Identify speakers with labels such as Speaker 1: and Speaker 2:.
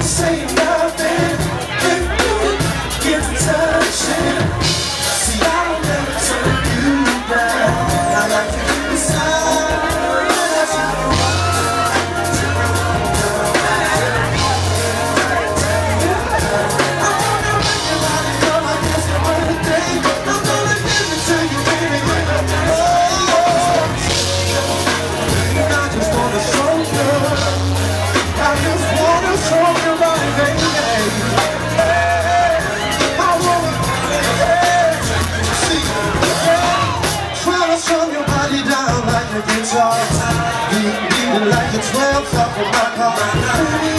Speaker 1: say nothing. If you get to touching, see, I'll never turn you down. I like to be beside you. Guitar, beat like the 12th off of my car.